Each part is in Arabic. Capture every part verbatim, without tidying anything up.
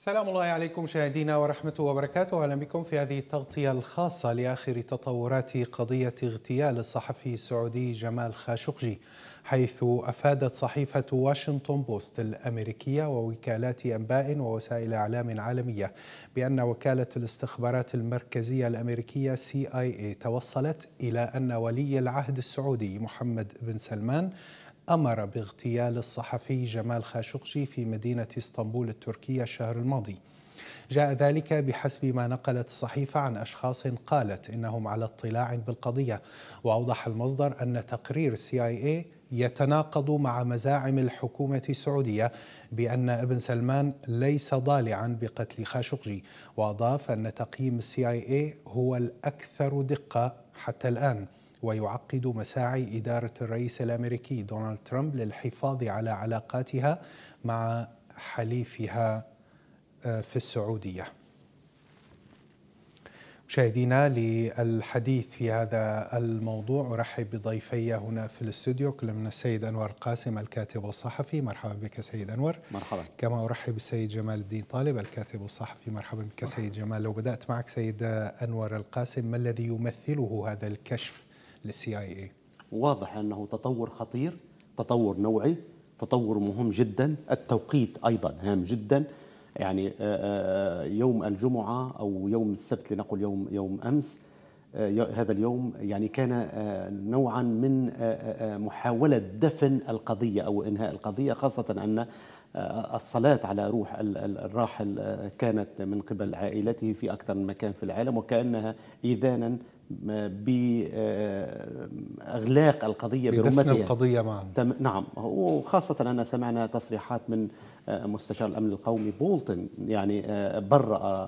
سلام الله عليكم مشاهدينا ورحمته وبركاته. أهلا بكم في هذه التغطية الخاصة لآخر تطورات قضية اغتيال الصحفي السعودي جمال خاشقجي، حيث أفادت صحيفة واشنطن بوست الأمريكية ووكالات أنباء ووسائل إعلام عالمية بأن وكالة الاستخبارات المركزية الأمريكية سي آي إيه توصلت إلى أن ولي العهد السعودي محمد بن سلمان أمر باغتيال الصحفي جمال خاشقجي في مدينة اسطنبول التركية الشهر الماضي. جاء ذلك بحسب ما نقلت الصحيفة عن أشخاص قالت إنهم على اطلاع بالقضية، وأوضح المصدر أن تقرير السي آي إيه يتناقض مع مزاعم الحكومة السعودية بأن ابن سلمان ليس ضالعا بقتل خاشقجي، وأضاف أن تقييم السي آي إيه هو الأكثر دقة حتى الآن، ويعقد مساعي إدارة الرئيس الأمريكي دونالد ترامب للحفاظ على علاقاتها مع حليفها في السعودية. مشاهدينا، للحديث في هذا الموضوع أرحب بضيفي هنا في الاستوديو، كل من السيد أنور القاسم الكاتب والصحفي. مرحبا بك سيد أنور. مرحبا. كما أرحب بالسيد جمال الدين طالب الكاتب والصحفي. مرحبا بك سيد جمال. لو بدأت معك سيد أنور القاسم، ما الذي يمثله هذا الكشف للسي آي إيه؟ واضح أنه تطور خطير، تطور نوعي، تطور مهم جدا. التوقيت أيضا هام جدا. يعني يوم الجمعة أو يوم السبت، لنقل يوم يوم أمس، هذا اليوم يعني كان نوعا من محاولة دفن القضية أو إنهاء القضية، خاصة أن الصلاة على روح الراحل كانت من قبل عائلته في أكثر من مكان في العالم، وكأنها إذانا بإغلاق القضية برمتها، القضية معهم. نعم، وخاصة أن سمعنا تصريحات من مستشار الأمن القومي بولتون، يعني برأ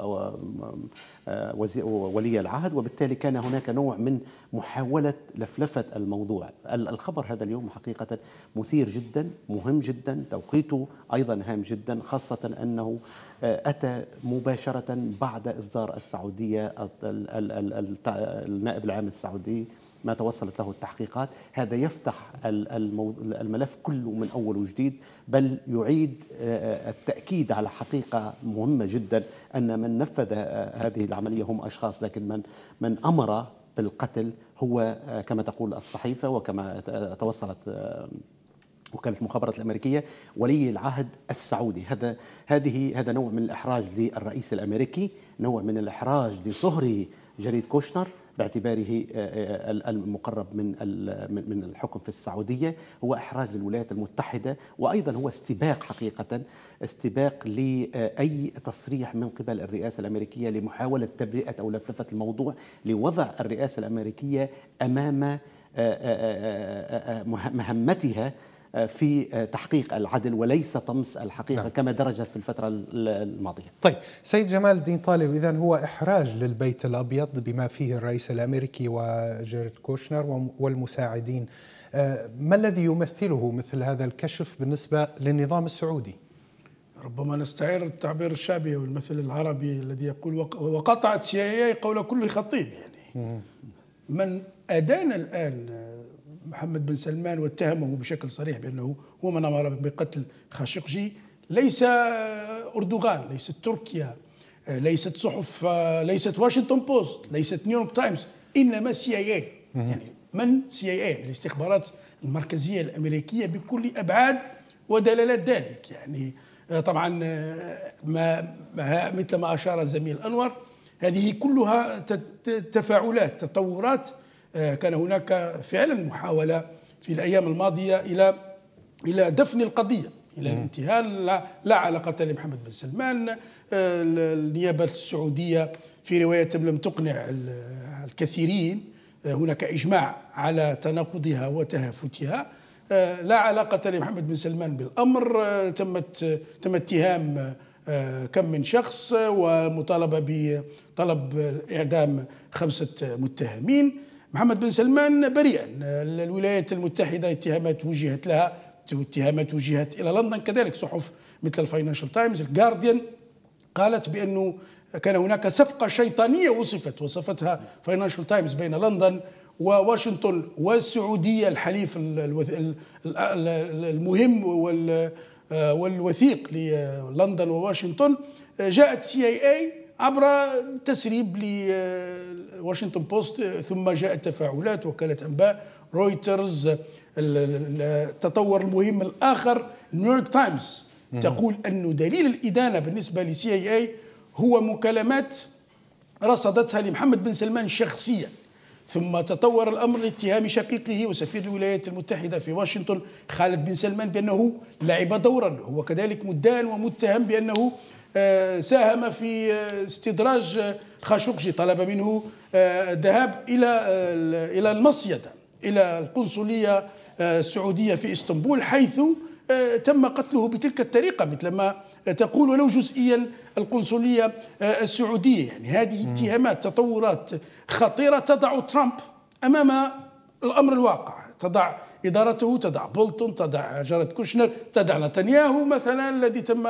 ولي العهد، وبالتالي كان هناك نوع من محاولة لفلفة الموضوع. الخبر هذا اليوم حقيقة مثير جدا، مهم جدا، توقيته أيضا هام جدا، خاصة أنه أتى مباشرة بعد إصدار السعودية النائب العام السعودي ما توصلت له التحقيقات. هذا يفتح الملف كله من أول وجديد، بل يعيد التأكيد على حقيقة مهمة جدا، أن من نفذ هذه العملية هم أشخاص، لكن من من أمر بالقتل هو كما تقول الصحيفة وكما توصلت وكالة المخابرات الأمريكية ولي العهد السعودي. هذا هذه هذا نوع من الإحراج للرئيس الأمريكي، نوع من الإحراج لصهره جريد كوشنر باعتباره المقرب من من الحكم في السعودية، هو إحراج للولايات المتحدة، وأيضا هو استباق، حقيقة استباق لأي تصريح من قبل الرئاسة الأمريكية لمحاولة تبرئة أو لفلفة الموضوع، لوضع الرئاسة الأمريكية أمام مهمتها في تحقيق العدل وليس طمس الحقيقة. نعم. كما درجت في الفترة الماضية. طيب سيد جمال الدين طالب، إذن هو إحراج للبيت الأبيض بما فيه الرئيس الأمريكي وجيرد كوشنر والمساعدين. ما الذي يمثله مثل هذا الكشف بالنسبة للنظام السعودي؟ ربما نستعير التعبير الشعبي والمثل العربي الذي يقول وقطعت سي آي إيه قول كل خطيب. يعني من أدان الآن محمد بن سلمان واتهمه بشكل صريح بأنه هو من أمر بقتل خاشقجي ليس أردوغان، ليست تركيا، ليست صحف، ليست واشنطن بوست، ليست نيويورك تايمز، إنما سي آي إيه. يعني من سي آي إيه؟ الاستخبارات المركزية الأمريكية بكل أبعاد ودلالات ذلك. يعني طبعا ما مثل ما أشار الزميل أنور، هذه كلها تفاعلات، تطورات. كان هناك فعلا محاولة في الأيام الماضية إلى إلى دفن القضية، إلى الانتهاء. لا علاقة لمحمد بن سلمان. النيابة السعودية في رواية لم تقنع الكثيرين، هناك إجماع على تناقضها وتهافتها. لا علاقة لمحمد بن سلمان بالأمر. تمت تم اتهام كم من شخص ومطالبة بطلب إعدام خمسة متهمين. محمد بن سلمان بريئا. الولايات المتحدة اتهامات وجهت لها، اتهامات وجهت إلى لندن كذلك. صحف مثل الفاينانشال تايمز، الجارديان، قالت بأنه كان هناك صفقة شيطانية، وصفت وصفتها فاينانشال تايمز، بين لندن وواشنطن والسعودية، الحليف المهم والوثيق للندن وواشنطن جاءت سي اي اي عبر تسريب لواشنطن بوست، ثم جاءت تفاعلات وكالة أنباء رويترز. التطور المهم الآخر نيويورك تايمز تقول أن دليل الإدانة بالنسبة لسي اي اي هو مكالمات رصدتها لمحمد بن سلمان شخصيا، ثم تطور الأمر لاتهام شقيقه وسفير الولايات المتحدة في واشنطن خالد بن سلمان بأنه لعب دورا، هو كذلك مدان ومتهم بأنه ساهم في استدراج خاشقجي، طلب منه الذهاب إلى إلى المصيدة إلى القنصلية السعودية في اسطنبول، حيث تم قتله بتلك الطريقة مثلما تقول ولو جزئيا القنصلية السعودية. يعني هذه اتهامات تطورات خطيرة تضع ترامب أمام الأمر الواقع، تضع إدارته، تضع بولتون، تضع جارد كوشنر، تضع نتنياهو مثلا الذي تم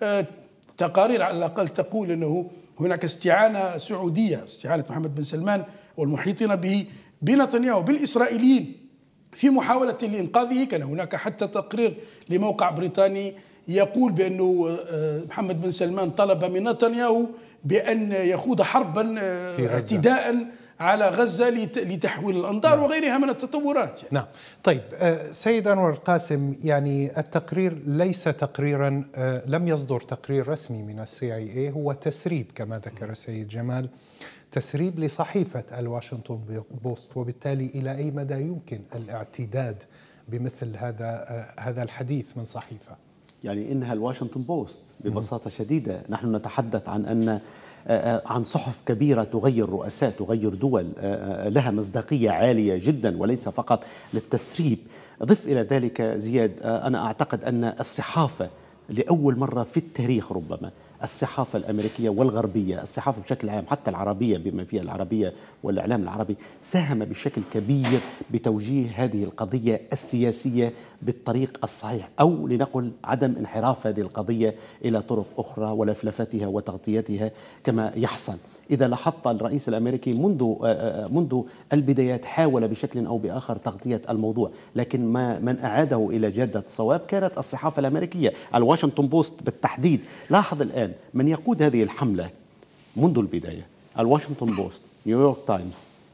تقارير على الأقل تقول أنه هناك استعانة سعودية، استعانة محمد بن سلمان والمحيطين به بنتنياهو بالإسرائيليين في محاولة لإنقاذه. كان هناك حتى تقرير لموقع بريطاني يقول بأنه محمد بن سلمان طلب من نتنياهو بأن يخوض حربا اعتداء على غزة لتحويل الأنظار. نعم. وغيرها من التطورات يعني. نعم. طيب سيد أنور القاسم، يعني التقرير ليس تقريرا، لم يصدر تقرير رسمي من السي اي اي، هو تسريب كما ذكر السيد جمال، تسريب لصحيفة الواشنطن بوست، وبالتالي إلى أي مدى يمكن الاعتداد بمثل هذا هذا الحديث من صحيفة؟ يعني إنها الواشنطن بوست ببساطة شديدة. نحن نتحدث عن أن عن صحف كبيرة تغير رؤساء، تغير دول، لها مصداقية عالية جدا وليس فقط للتسريب. ضف إلى ذلك زياد، أنا أعتقد أن الصحافة لأول مرة في التاريخ، ربما الصحافة الأمريكية والغربية، الصحافة بشكل عام حتى العربية بما فيها العربية والإعلام العربي، ساهم بشكل كبير بتوجيه هذه القضية السياسية بالطريق الصحيح، أو لنقل عدم انحراف هذه القضية إلى طرق أخرى ولفلفتها وتغطيتها كما يحصل. إذا لاحظت الرئيس الأمريكي منذ منذ البدايات حاول بشكل أو بآخر تغطية الموضوع، لكن ما من أعاده إلى جادة الصواب كانت الصحافة الأمريكية، الواشنطن بوست بالتحديد. لاحظ الآن من يقود هذه الحملة منذ البداية، الواشنطن بوست، نيويورك تايمز،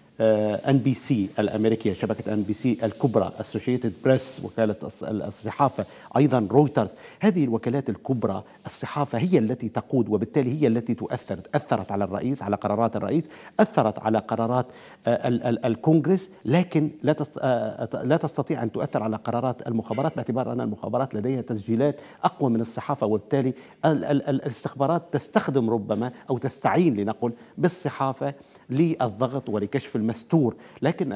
ان بي سي الامريكيه، شبكه ان بي سي الكبرى، اسوشيتد بريس وكاله الصحافه، ايضا رويترز. هذه الوكالات الكبرى الصحافه هي التي تقود، وبالتالي هي التي تؤثر، اثرت على الرئيس، على قرارات الرئيس، اثرت على قرارات الكونغرس، لكن لا لا تستطيع ان تؤثر على قرارات المخابرات، باعتبار ان المخابرات لديها تسجيلات اقوى من الصحافه، وبالتالي الاستخبارات تستخدم ربما او تستعين لنقل بالصحافه للضغط ولكشف المستور. لكن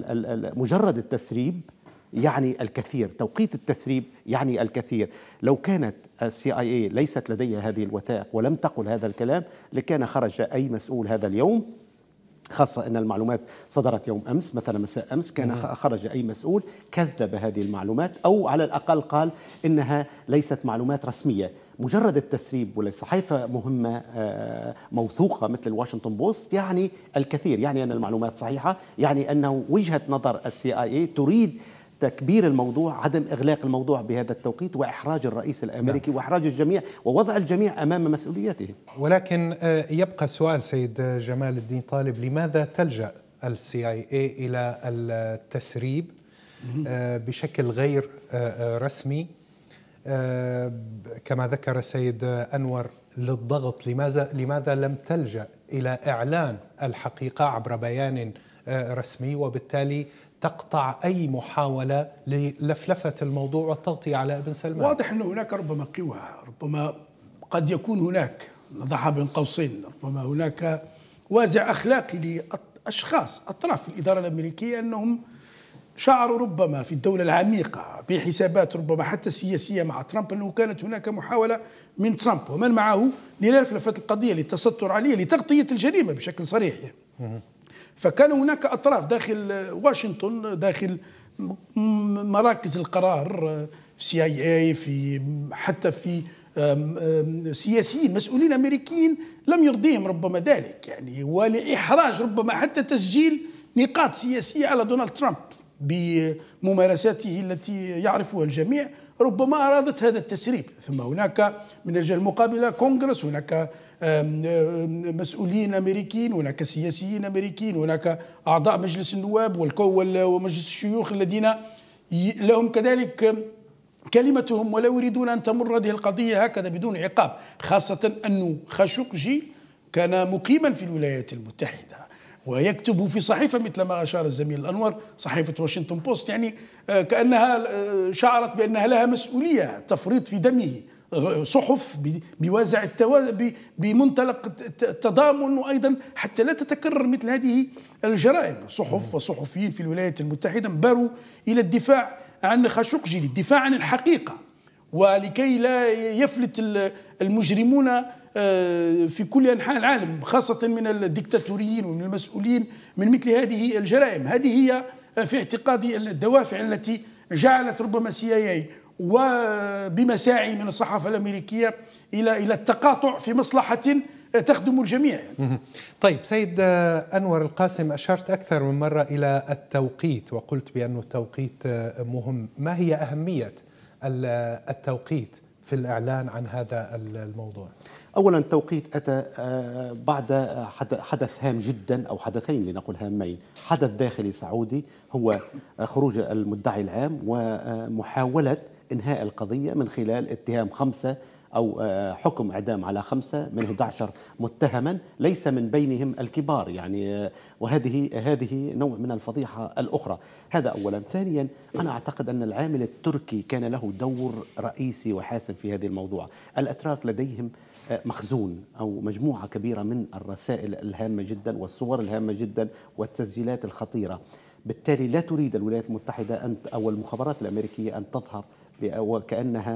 مجرد التسريب يعني الكثير، توقيت التسريب يعني الكثير. لو كانت السي اي اي ليست لديها هذه الوثائق ولم تقل هذا الكلام لكان خرج أي مسؤول هذا اليوم، خاصة أن المعلومات صدرت يوم أمس مثلا مساء أمس، كان خرج أي مسؤول كذب هذه المعلومات أو على الأقل قال إنها ليست معلومات رسمية. مجرد التسريب ولصحيفة مهمة موثوقة مثل الواشنطن بوست يعني الكثير، يعني أن المعلومات صحيحة، يعني أنه وجهة نظر السي آي إي تريد تكبير الموضوع، عدم إغلاق الموضوع بهذا التوقيت، وإحراج الرئيس الأمريكي نعم. وإحراج الجميع ووضع الجميع أمام مسؤوليته. ولكن يبقى السؤال سيد جمال الدين طالب، لماذا تلجأ السي آي إي إلى التسريب بشكل غير رسمي كما ذكر السيد أنور للضغط؟ لماذا لماذا لم تلجأ إلى إعلان الحقيقة عبر بيان رسمي، وبالتالي تقطع أي محاولة للفلفة الموضوع والتغطية على ابن سلمان؟ واضح أن هناك ربما قوى، ربما قد يكون هناك، نضعها بين قوسين، ربما هناك وازع أخلاقي لأشخاص أطراف في الإدارة الأمريكية أنهم شعروا ربما في الدولة العميقة بحسابات ربما حتى سياسية مع ترامب أنه كانت هناك محاولة من ترامب ومن معه للفلفة القضية، للتستر عليه، لتغطية الجريمة بشكل صريح يعني. فكان هناك أطراف داخل واشنطن، داخل مراكز القرار في سي اي اي، في حتى في سياسيين مسؤولين أمريكيين لم يرضيهم ربما ذلك يعني، ولإحراج ربما حتى تسجيل نقاط سياسية على دونالد ترامب بممارساته التي يعرفها الجميع، ربما أرادت هذا التسريب. ثم هناك من الجهة المقابلة كونغرس، هناك مسؤولين أمريكيين، هناك سياسيين أمريكيين، هناك أعضاء مجلس النواب ومجلس الشيوخ الذين لهم كذلك كلمتهم ولا يريدون أن تمر هذه القضية هكذا بدون عقاب، خاصة أن خاشقجي كان مقيما في الولايات المتحدة ويكتب في صحيفة مثل ما أشار الزميل الأنور، صحيفة واشنطن بوست، يعني كأنها شعرت بأنها لها مسؤولية تفريط في دمه، صحف بوازع بمنطلق التضامن، وأيضا حتى لا تتكرر مثل هذه الجرائم. صحف وصحفيين في الولايات المتحدة انبروا إلى الدفاع عن خاشقجي، للدفاع عن الحقيقة، ولكي لا يفلت المجرمون في كل أنحاء العالم، خاصة من الدكتاتوريين ومن المسؤولين من مثل هذه الجرائم. هذه هي في اعتقادي الدوافع التي جعلت ربما سي اي اي وبمساعي من الصحافة الأمريكية إلى إلى التقاطع في مصلحة تخدم الجميع. طيب سيد أنور القاسم، أشرت أكثر من مرة إلى التوقيت وقلت بأن التوقيت مهم. ما هي أهمية التوقيت في الإعلان عن هذا الموضوع؟ أولا التوقيت أتى بعد حدث هام جدا، أو حدثين لنقل هامين. حدث داخلي سعودي هو خروج المدعي العام ومحاولة إنهاء القضية من خلال اتهام خمسة أو حكم إعدام على خمسة من أحد عشر متهما، ليس من بينهم الكبار يعني، وهذه هذه نوع من الفضيحة الأخرى. هذا أولا. ثانيا، أنا أعتقد أن العامل التركي كان له دور رئيسي وحاسم في هذا الموضوع. الأتراك لديهم مخزون أو مجموعة كبيرة من الرسائل الهامة جدا والصور الهامة جدا والتسجيلات الخطيرة، بالتالي لا تريد الولايات المتحدة أن أو المخابرات الأمريكية أن تظهر وكأنها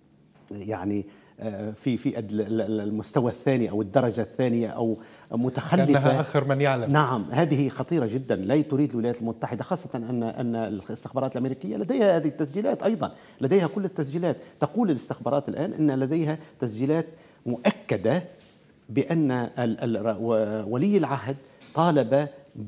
يعني في في المستوى الثاني أو الدرجة الثانية أو متخلفة، كأنها آخر من يعلم. نعم، هذه خطيرة جدا. لا تريد الولايات المتحدة، خاصة أن أن الاستخبارات الأمريكية لديها هذه التسجيلات أيضا، لديها كل التسجيلات. تقول الاستخبارات الآن أن لديها تسجيلات مؤكدة بأن ولي العهد طالب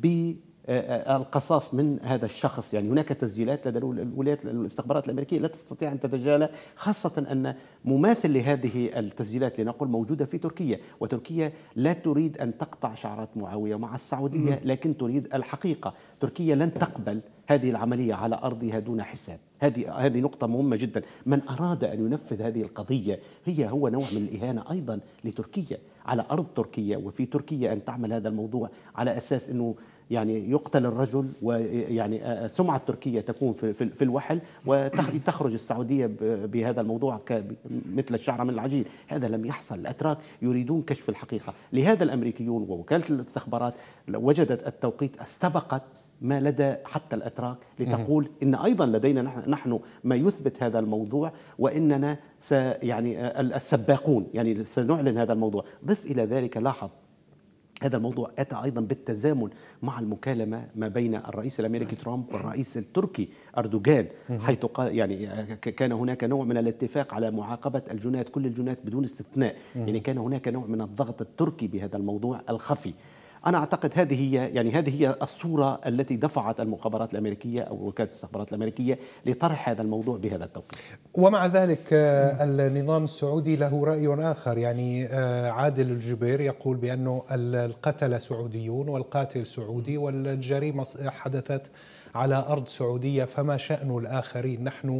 بالقصاص من هذا الشخص. يعني هناك تسجيلات لدى الولايات الاستخبارات الأمريكية لا تستطيع أن تتجاهلها، خاصة أن مماثل لهذه التسجيلات لنقل موجودة في تركيا، وتركيا لا تريد أن تقطع شعرات معاوية مع السعودية، لكن تريد الحقيقة. تركيا لن تقبل هذه العملية على أرضها دون حساب. هذه هذه نقطة مهمة جدا. من أراد أن ينفذ هذه القضية هي هو نوع من الإهانة أيضا لتركيا على أرض تركيا وفي تركيا، أن تعمل هذا الموضوع على أساس أنه يعني يقتل الرجل، ويعني سمعة تركيا تكون في في الوحل، وتخرج السعودية بهذا الموضوع مثل الشعرة من العجين. هذا لم يحصل. الأتراك يريدون كشف الحقيقة. لهذا الأمريكيون ووكالة الاستخبارات وجدت التوقيت استبقت ما لدى حتى الأتراك لتقول إن أيضا لدينا نحن ما يثبت هذا الموضوع، وإننا س يعني السباقون، يعني سنعلن هذا الموضوع. ضف إلى ذلك، لاحظ هذا الموضوع أتى أيضا بالتزامن مع المكالمة ما بين الرئيس الأمريكي ترامب والرئيس التركي أردوغان، حيث قال يعني كان هناك نوع من الاتفاق على معاقبة الجنات، كل الجنات بدون استثناء. يعني كان هناك نوع من الضغط التركي بهذا الموضوع الخفي. أنا أعتقد هذه هي يعني هذه هي الصورة التي دفعت المخابرات الأمريكية أو وكالة الاستخبارات الأمريكية لطرح هذا الموضوع بهذا التوقيت. ومع ذلك النظام السعودي له رأي آخر. يعني عادل الجبير يقول بأنه القتلة سعوديون والقاتل سعودي والجريمة حدثت على أرض سعودية، فما شأن الآخرين؟ نحن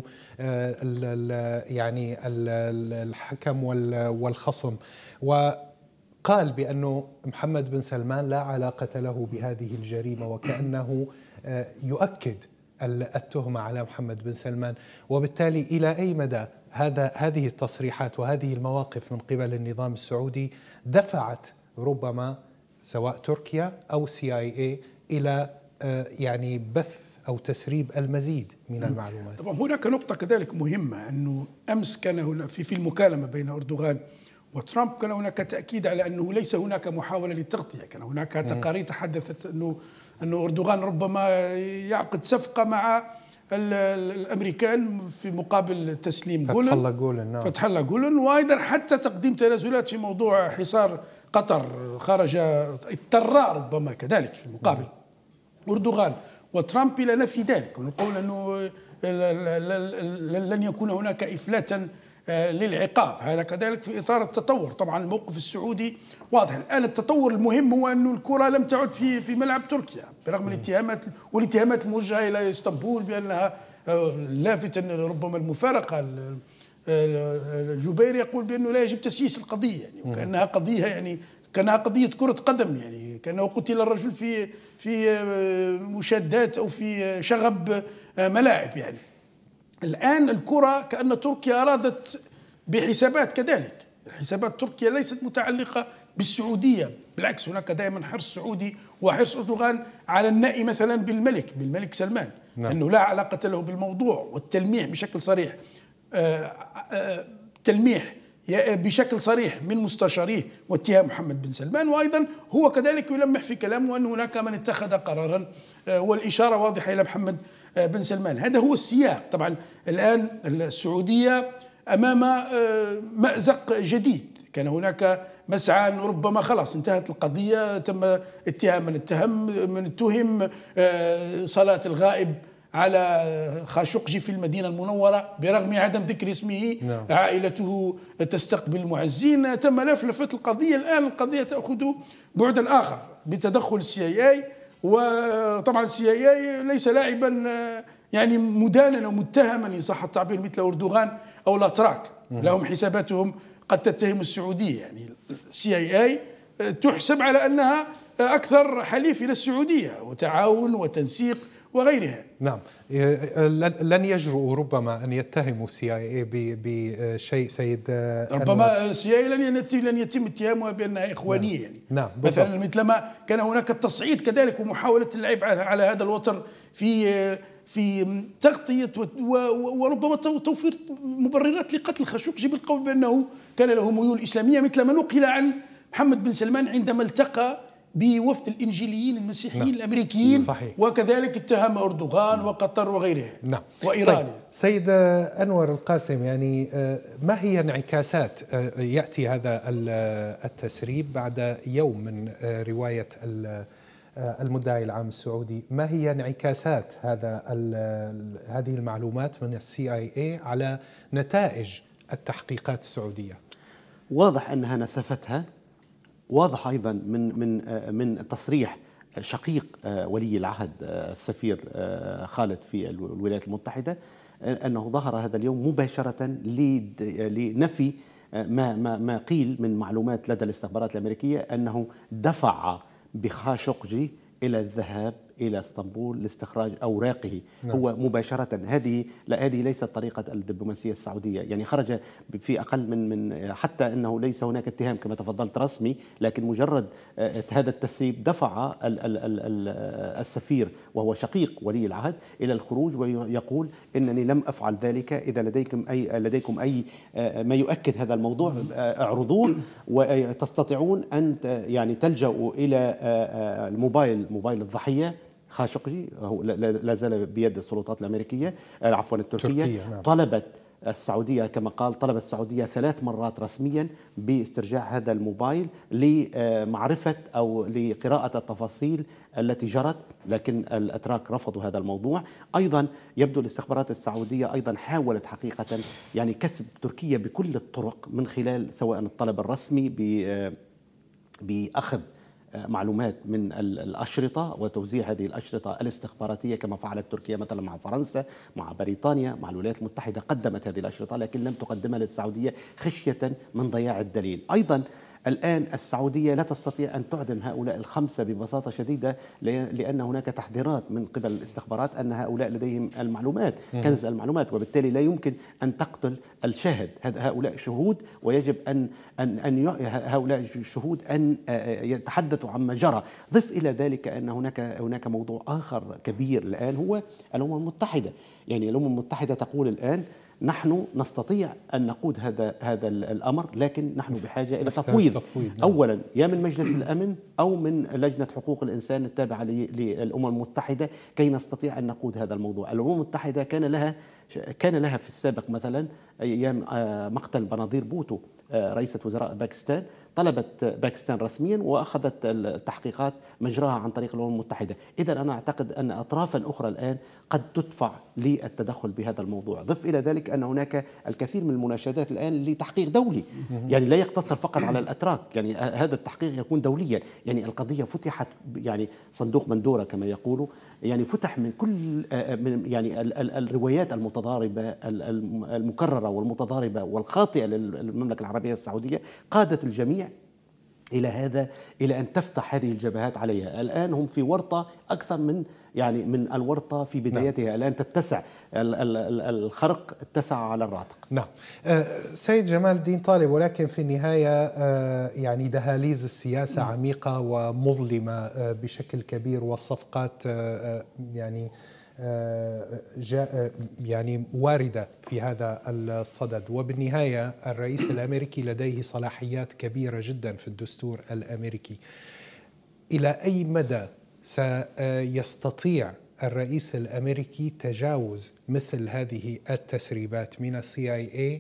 يعني الحكم والخصم. و قال بأنه محمد بن سلمان لا علاقة له بهذه الجريمة، وكأنه يؤكد التهمة على محمد بن سلمان. وبالتالي إلى أي مدى هذا هذه التصريحات وهذه المواقف من قبل النظام السعودي دفعت ربما سواء تركيا أو سي آي إي إلى يعني بث أو تسريب المزيد من المعلومات؟ طبعا هناك نقطة كذلك مهمة، أنه أمس كان هنا في في المكالمة بين أردوغان وترامب كان هناك تأكيد على أنه ليس هناك محاولة للتغطية. كان هناك تقارير تحدثت أنه أنه أردوغان ربما يعقد صفقة مع الأمريكان في مقابل تسليم جولن، فتح الله جولن. نعم. فتح الله جولن، وأيضا حتى تقديم تنازلات في موضوع حصار قطر خرج اضطر ربما كذلك في المقابل. أردوغان وترامب إلى نفي ذلك، ونقول أنه لن يكون هناك إفلاتا للعقاب. هذا كذلك في إطار التطور. طبعا الموقف السعودي واضح الآن. التطور المهم هو أن الكرة لم تعد في في ملعب تركيا برغم الاتهامات والاتهامات الموجهة إلى اسطنبول بأنها لافتا ربما المفارقة. الجبير يقول بأنه لا يجب تسييس القضية يعني، وكأنها قضية يعني كأنها قضية كرة قدم يعني، كأنه قتل الرجل في في مشادات أو في شغب ملاعب يعني. الآن الكرة كأن تركيا أرادت بحسابات كذلك. حسابات تركيا ليست متعلقة بالسعودية، بالعكس هناك دائما حرص سعودي وحرص أردوغان على النأي مثلا بالملك بالملك سلمان، نعم. أنه لا علاقة له بالموضوع، والتلميح بشكل صريح آآ آآ تلميح بشكل صريح من مستشاريه واتهام محمد بن سلمان. وأيضا هو كذلك يلمح في كلامه أن هناك من اتخذ قرارا والإشارة واضحة إلى محمد بن سلمان. هذا هو السياق. طبعا الآن السعودية أمام مأزق جديد. كان هناك مسعى أن ربما خلاص انتهت القضية، تم اتهام من اتهم من اتهم صلاة الغائب على خاشقجي في المدينة المنورة برغم عدم ذكر اسمه. نعم. عائلته تستقبل المعزين. تم لفلفة القضية. الآن القضية تأخذ بعدا آخر بتدخل السي اي اي. وطبعا السي اي اي ليس لاعبا يعني مدانا ومتهما ان صح التعبير مثل اردوغان او الاتراك. لهم حساباتهم قد تتهم السعوديه يعني. السي اي اي تحسب على انها اكثر حليف الى السعوديه وتعاون وتنسيق وغيرها. نعم. لن يجرؤوا ربما ان يتهموا السي اي اي بشيء سيد. ربما السي اي لن يتم لن يتم اتهامها بانها اخوانيه. نعم. يعني نعم. مثلا مثلما كان هناك التصعيد كذلك ومحاوله اللعب على هذا الوتر في في تغطيه وربما توفير مبررات لقتل خاشقجي بالقول بانه كان له ميول اسلاميه، مثل ما نقل عن محمد بن سلمان عندما التقى بوفد الإنجيليين المسيحيين. نعم. الأمريكيين. صحيح. وكذلك اتهم أردوغان. نعم. وقطر وغيرها. نعم. وإيران. طيب. سيد أنور القاسم، يعني ما هي انعكاسات يأتي هذا التسريب بعد يوم من رواية المدعي العام السعودي؟ ما هي انعكاسات هذا هذه المعلومات من السي اي اي على نتائج التحقيقات السعودية؟ واضح أنها نسفتها. واضح أيضا من من من تصريح شقيق ولي العهد السفير خالد في الولايات المتحدة أنه ظهر هذا اليوم مباشرة لنفي ما ما ما قيل من معلومات لدى الاستخبارات الأمريكية أنه دفع بخاشقجي إلى الذهاب إلى اسطنبول لاستخراج أوراقه. نعم. هو مباشرة. هذه لا هذه ليست طريقة الدبلوماسية السعودية. يعني خرج في أقل من من حتى أنه ليس هناك اتهام كما تفضلت رسمي، لكن مجرد هذا التسريب دفع السفير وهو شقيق ولي العهد إلى الخروج ويقول إنني لم أفعل ذلك. إذا لديكم أي لديكم أي ما يؤكد هذا الموضوع اعرضوه، وتستطيعون أن يعني تلجأوا إلى الموبايل موبايل الضحية خاشقجي. هو لا زال بيد السلطات الأمريكية عفوا التركية. تركيا. نعم. طلبت السعودية كما قال طلبت السعودية ثلاث مرات رسميا باسترجاع هذا الموبايل لمعرفة أو لقراءة التفاصيل التي جرت، لكن الأتراك رفضوا هذا الموضوع. أيضا يبدو الاستخبارات السعودية أيضا حاولت حقيقة يعني كسب تركيا بكل الطرق من خلال سواء الطلب الرسمي بأخذ معلومات من الأشرطة وتوزيع هذه الأشرطة الاستخباراتية كما فعلت تركيا مثلا مع فرنسا مع بريطانيا مع الولايات المتحدة. قدمت هذه الأشرطة لكن لم تقدمها للسعودية خشية من ضياع الدليل. أيضا الآن السعودية لا تستطيع أن تعدم هؤلاء الخمسة ببساطة شديدة، لأن هناك تحذيرات من قبل الاستخبارات أن هؤلاء لديهم المعلومات كنز المعلومات، وبالتالي لا يمكن أن تقتل الشاهد. هؤلاء شهود ويجب أن أن أن هؤلاء الشهود أن يتحدثوا عما جرى. ضف إلى ذلك أن هناك هناك موضوع آخر كبير الآن هو الأمم المتحدة. يعني الأمم المتحدة تقول الآن نحن نستطيع أن نقود هذا هذا الأمر، لكن نحن بحاجة إلى تفويض. تفويض أولا يا من مجلس الأمن أو من لجنة حقوق الإنسان التابعة للأمم المتحدة كي نستطيع أن نقود هذا الموضوع. الأمم المتحدة كان لها كان لها في السابق مثلا أيام مقتل بناظير بوتو رئيسة وزراء باكستان طلبت باكستان رسميا وأخذت التحقيقات مجراها عن طريق الأمم المتحدة. إذا أنا أعتقد أن أطرافا أخرى الآن قد تدفع للتدخل بهذا الموضوع. ضف إلى ذلك أن هناك الكثير من المناشدات الآن لتحقيق دولي، يعني لا يقتصر فقط على الأتراك، يعني هذا التحقيق يكون دوليا. يعني القضية فتحت، يعني صندوق بندورة كما يقولوا، يعني فتح من كل من يعني الروايات المتضاربة المكررة والمتضاربة والخاطئة للمملكة العربية السعودية قادت الجميع إلى هذا، إلى أن تفتح هذه الجبهات عليها. الآن هم في ورطة أكثر من يعني من الورطة في بدايتها. نعم. الآن تتسع الخرق اتسع على الراتق. نعم. سيد جمال الدين طالب، ولكن في النهاية يعني دهاليز السياسة عميقة ومظلمة بشكل كبير، والصفقات يعني جاء يعني واردة في هذا الصدد. وبالنهاية الرئيس الأمريكي لديه صلاحيات كبيرة جدا في الدستور الأمريكي. إلى أي مدى سيستطيع الرئيس الأمريكي تجاوز مثل هذه التسريبات من السي آي إيه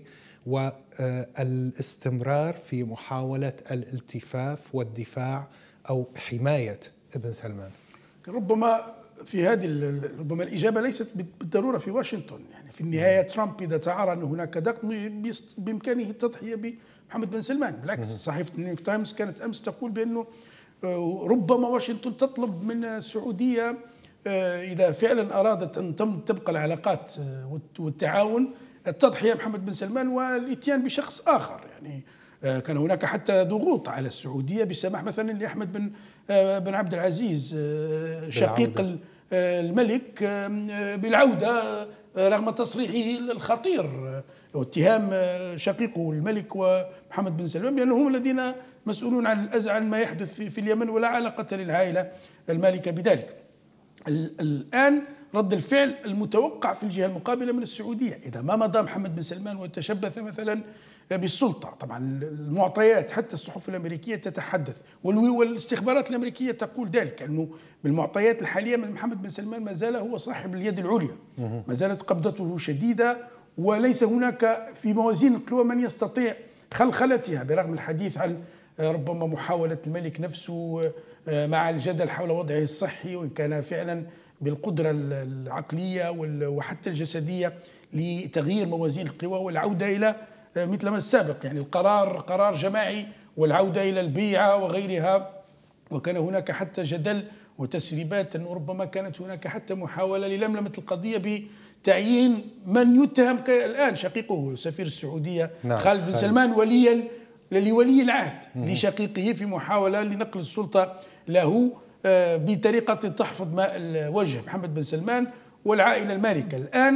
والاستمرار في محاولة الالتفاف والدفاع أو حماية ابن سلمان؟ ربما في هذه ربما الإجابة ليست بالضرورة في واشنطن. يعني في النهاية ترامب إذا تعارى أن هناك ضغط بإمكانه التضحية بمحمد بن سلمان. بالعكس، صحيفة نيويورك تايمز كانت أمس تقول بأنه ربما واشنطن تطلب من السعودية إذا فعلا أرادت أن تبقى العلاقات والتعاون التضحية بمحمد بن سلمان والإتيان بشخص آخر. يعني كان هناك حتى ضغوط على السعودية بسماح مثلا لأحمد بن بن عبد العزيز شقيق الملك بالعودة رغم تصريحه الخطير واتهام شقيقه الملك ومحمد بن سلمان بأنهم هم الذين مسؤولون عن عن ما يحدث في اليمن، ولا علاقة للعائلة المالكة بذلك. الآن رد الفعل المتوقع في الجهة المقابلة من السعودية إذا ما مضى محمد بن سلمان وتشبث مثلا بالسلطة. طبعا المعطيات حتى الصحف الأمريكية تتحدث والاستخبارات الأمريكية تقول ذلك، أنه بالمعطيات الحالية من محمد بن سلمان ما زال هو صاحب اليد العليا، ما زالت قبضته شديدة، وليس هناك في موازين القوى من يستطيع خلخلتها، برغم الحديث عن ربما محاولة الملك نفسه مع الجدل حول وضعه الصحي، وإن كان فعلا بالقدرة العقلية وحتى الجسدية لتغيير موازين القوى والعودة إلى مثل ما السابق، يعني القرار قرار جماعي والعودة إلى البيعة وغيرها. وكان هناك حتى جدل وتسريبات أنه ربما كانت هناك حتى محاولة للملمة القضية بتعيين من يتهم الآن شقيقه سفير السعودية نعم. خالد بن سلمان وليا لولي العهد لشقيقه في محاولة لنقل السلطة له بطريقة تحفظ ماء وجه محمد بن سلمان والعائلة المالكة. الآن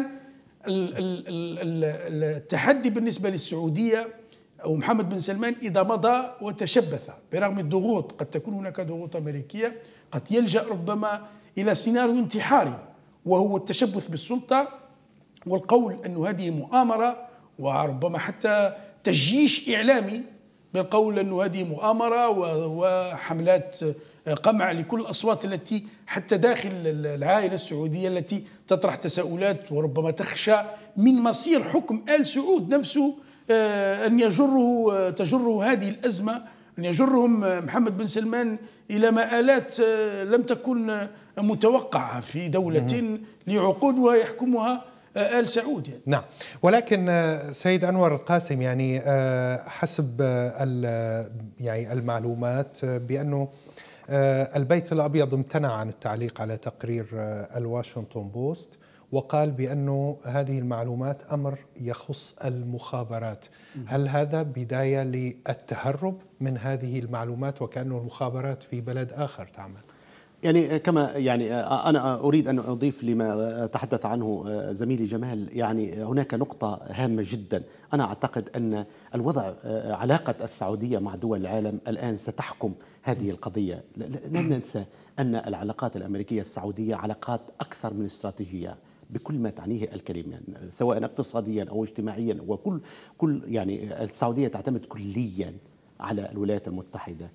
التحدي بالنسبة للسعودية أو محمد بن سلمان إذا مضى وتشبث برغم الضغوط، قد تكون هناك ضغوط أمريكية، قد يلجأ ربما إلى سيناريو انتحاري وهو التشبث بالسلطة والقول أن هذه مؤامرة، وربما حتى تجيش إعلامي بالقول أن هذه مؤامرة وحملات قمع لكل الأصوات التي حتى داخل العائلة السعودية التي تطرح تساؤلات وربما تخشى من مصير حكم آل سعود نفسه، أن يجره تجره هذه الأزمة، أن يجرهم محمد بن سلمان إلى مآلات لم تكن متوقعة في دولة لعقود ويحكمها آل سعود يعني. نعم، ولكن سيد أنور القاسم، يعني حسب يعني المعلومات بأنه البيت الأبيض امتنع عن التعليق على تقرير الواشنطن بوست، وقال بأنه هذه المعلومات أمر يخص المخابرات. هل هذا بداية للتهرب من هذه المعلومات وكأنه المخابرات في بلد آخر تعمل؟ يعني كما يعني أنا أريد أن أضيف لما تحدث عنه زميلي جمال. يعني هناك نقطة هامة جدا، أنا أعتقد أن الوضع علاقة السعودية مع دول العالم الآن ستحكم هذه القضية. لن ننسى أن العلاقات الأمريكية السعودية علاقات أكثر من استراتيجية بكل ما تعنيه الكلمة، يعني سواء اقتصاديا أو اجتماعيا، وكل كل يعني السعودية تعتمد كليا على الولايات المتحدة.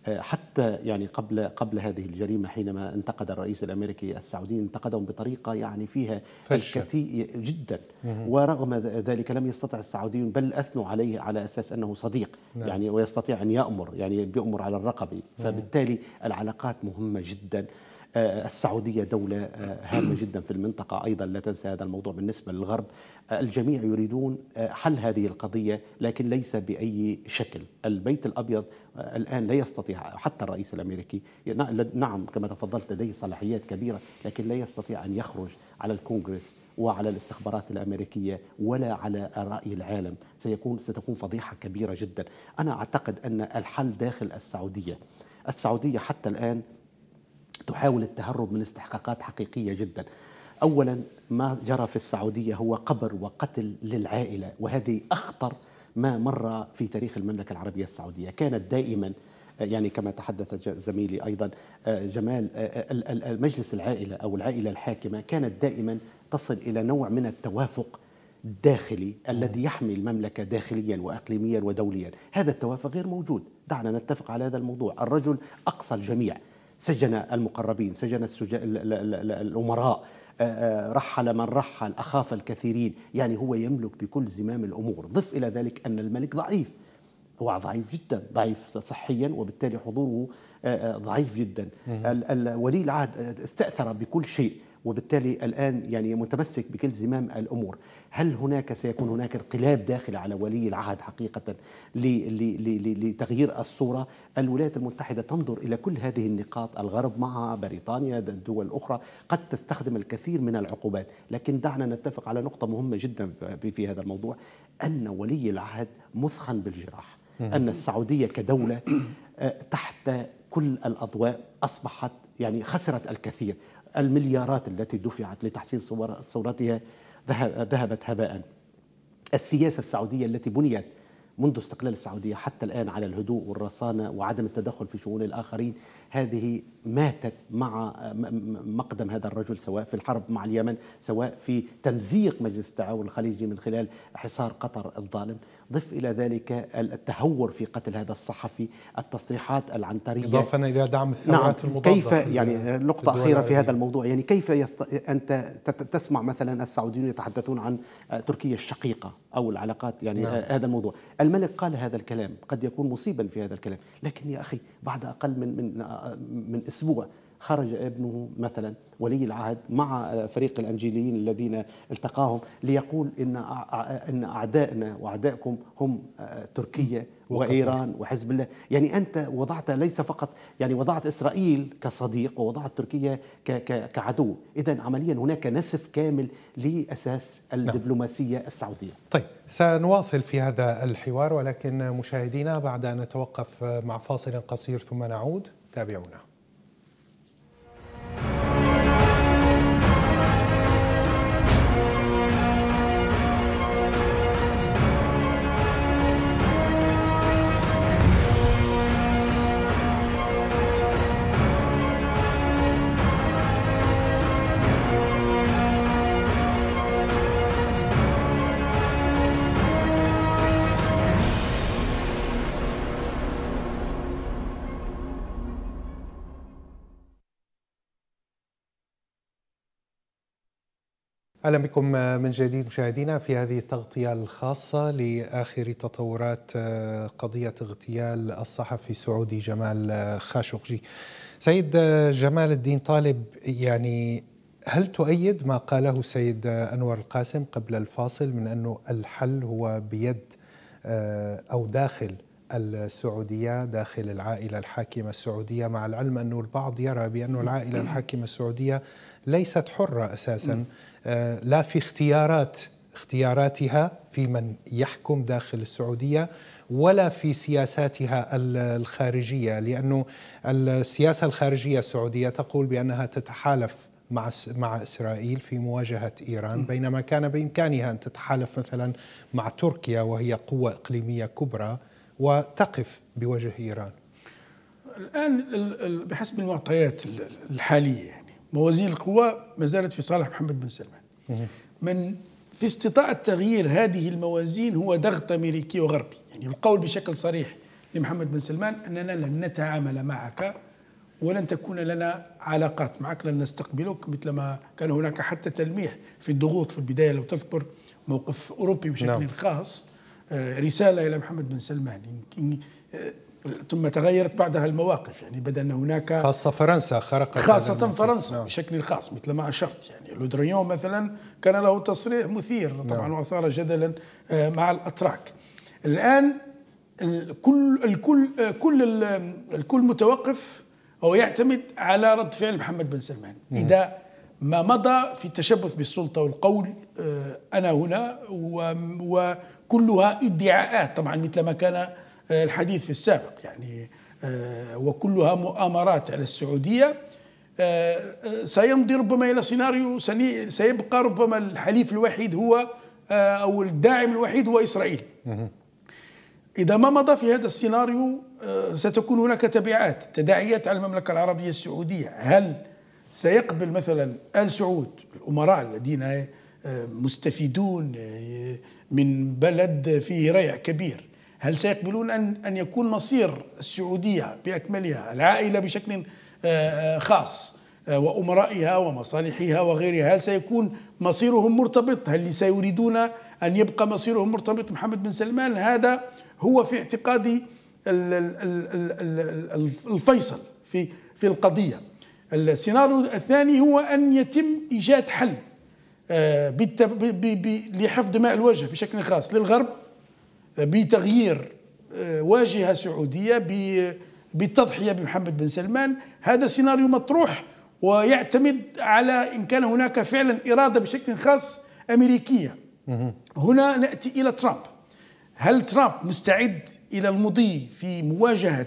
حتى يعني قبل قبل هذه الجريمة حينما انتقد الرئيس الأمريكي السعودي انتقدهم بطريقة يعني فيها الكثير جدا، ورغم ذلك لم يستطع السعوديون بل أثنوا عليه على أساس أنه صديق. نعم. يعني ويستطيع أن يأمر، يعني بيأمر على الرقبة. فبالتالي العلاقات مهمة جدا. السعودية دولة هامة جدا في المنطقة أيضا، لا تنسى هذا الموضوع. بالنسبة للغرب الجميع يريدون حل هذه القضية، لكن ليس بأي شكل. البيت الأبيض الآن لا يستطيع، حتى الرئيس الأمريكي نعم كما تفضلت لديه صلاحيات كبيرة، لكن لا يستطيع أن يخرج على الكونغرس وعلى الاستخبارات الأمريكية ولا على رأي العالم. سيكون ستكون فضيحة كبيرة جدا. أنا أعتقد أن الحل داخل السعودية. السعودية حتى الآن تحاول التهرب من استحقاقات حقيقية جدا. أولا ما جرى في السعودية هو قبر وقتل للعائلة، وهذه أخطر ما مر في تاريخ المملكة العربية السعودية. كانت دائما يعني كما تحدث زميلي أيضا جمال، المجلس العائلة أو العائلة الحاكمة كانت دائما تصل إلى نوع من التوافق الداخلي الذي يحمي المملكة داخليا وأقليميا ودوليا. هذا التوافق غير موجود. دعنا نتفق على هذا الموضوع. الرجل أقصى الجميع، سجن المقربين، سجن السجا... الأمراء، رحل من رحل، أخاف الكثيرين. يعني هو يملك بكل زمام الأمور. ضف إلى ذلك أن الملك ضعيف، هو ضعيف جدا، ضعيف صحيا، وبالتالي حضوره ضعيف جدا. ولي العهد استأثر بكل شيء، وبالتالي الآن يعني متمسك بكل زمام الأمور. هل هناك سيكون هناك انقلاب داخلي على ولي العهد حقيقة لتغيير الصورة؟ الولايات المتحدة تنظر إلى كل هذه النقاط، الغرب مع بريطانيا، الدول الأخرى قد تستخدم الكثير من العقوبات. لكن دعنا نتفق على نقطة مهمة جدا في هذا الموضوع، أن ولي العهد مثخن بالجراح، أن السعودية كدولة تحت كل الأضواء أصبحت يعني خسرت الكثير. المليارات التي دفعت لتحسين صورتها ذهبت هباء. السياسة السعودية التي بنيت منذ استقلال السعودية حتى الآن على الهدوء والرصانة وعدم التدخل في شؤون الآخرين، هذه ماتت مع مقدم هذا الرجل، سواء في الحرب مع اليمن، سواء في تمزيق مجلس التعاون الخليجي من خلال حصار قطر الظالم. ضف إلى ذلك التهور في قتل هذا الصحفي، التصريحات العنترية، إضافة إلى دعم الثورات نعم. المضادة. كيف يعني نقطة أخيرة في هذا الموضوع، يعني كيف يست... أنت تسمع مثلا السعوديون يتحدثون عن تركيا الشقيقة أو العلاقات، يعني نعم. هذا الموضوع. الملك قال هذا الكلام، قد يكون مصيبا في هذا الكلام، لكن يا أخي بعد أقل من من من أسبوع خرج ابنه مثلا ولي العهد مع فريق الأنجيليين الذين التقاهم ليقول إن إن أعدائنا وأعدائكم هم تركيا وإيران وحزب الله. يعني أنت وضعت ليس فقط يعني وضعت إسرائيل كصديق ووضعت تركيا كعدو. إذن عمليا هناك نسف كامل لأساس الدبلوماسية السعودية. طيب سنواصل في هذا الحوار، ولكن مشاهدينا بعد أن نتوقف مع فاصل قصير ثم نعود، تابعونا. أهلا بكم من جديد مشاهدينا في هذه التغطية الخاصة لآخر تطورات قضية اغتيال الصحفي السعودي جمال خاشقجي. سيد جمال الدين طالب، يعني هل تؤيد ما قاله السيد أنور القاسم قبل الفاصل من أنه الحل هو بيد أو داخل السعودية، داخل العائلة الحاكمة السعودية، مع العلم أنه البعض يرى بأن العائلة الحاكمة السعودية ليست حرة أساساً، لا في اختيارات اختياراتها في من يحكم داخل السعودية ولا في سياساتها الخارجية، لأنه السياسة الخارجية السعودية تقول بأنها تتحالف مع مع إسرائيل في مواجهة إيران، بينما كان بإمكانها أن تتحالف مثلا مع تركيا وهي قوة إقليمية كبرى وتقف بوجه إيران. الآن بحسب المعطيات الحالية يعني موازين القوى ما زالت في صالح محمد بن سلمان. من في استطاعة تغيير هذه الموازين هو ضغط أمريكي وغربي، يعني القول بشكل صريح لمحمد بن سلمان أننا لن نتعامل معك ولن تكون لنا علاقات معك، لن نستقبلك، مثلما كان هناك حتى تلميح في الضغوط في البداية لو تذكر موقف أوروبي بشكل نعم. خاص، رسالة إلى محمد بن سلمان، ثم تغيرت بعدها المواقف، يعني بدأ أن هناك خاصة فرنسا خرقت خاصة فرنسا نعم. بشكل خاص مثل ما أشرت، يعني لودريون مثلا كان له تصريح مثير طبعا نعم. وأثار جدلا مع الأتراك. الآن الكل الكل كل الكل متوقف أو يعتمد على رد فعل محمد بن سلمان. م. إذا ما مضى في التشبث بالسلطة والقول أنا هنا وكلها ادعاءات طبعا مثل ما كان الحديث في السابق، يعني وكلها مؤامرات على السعودية، سيمضي ربما إلى سيناريو سيبقى ربما الحليف الوحيد هو أو الداعم الوحيد هو إسرائيل. إذا ما مضى في هذا السيناريو ستكون هناك تبعات تداعيات على المملكة العربية السعودية. هل سيقبل مثلا آل سعود الأمراء الذين مستفيدون من بلد فيه ريع كبير، هل سيقبلون أن أن يكون مصير السعودية بأكملها، العائلة بشكل خاص وأمرائها ومصالحها وغيرها، هل سيكون مصيرهم مرتبط؟ هل سيريدون أن يبقى مصيرهم مرتبط محمد بن سلمان؟ هذا هو في اعتقادي الفيصل في في القضية. السيناريو الثاني هو أن يتم إيجاد حل لحفظ ماء الوجه بشكل خاص للغرب بتغيير واجهة سعودية بالتضحية بمحمد بن سلمان. هذا سيناريو مطروح ويعتمد على إن كان هناك فعلا إرادة بشكل خاص أمريكية. هنا نأتي إلى ترامب. هل ترامب مستعد إلى المضي في مواجهة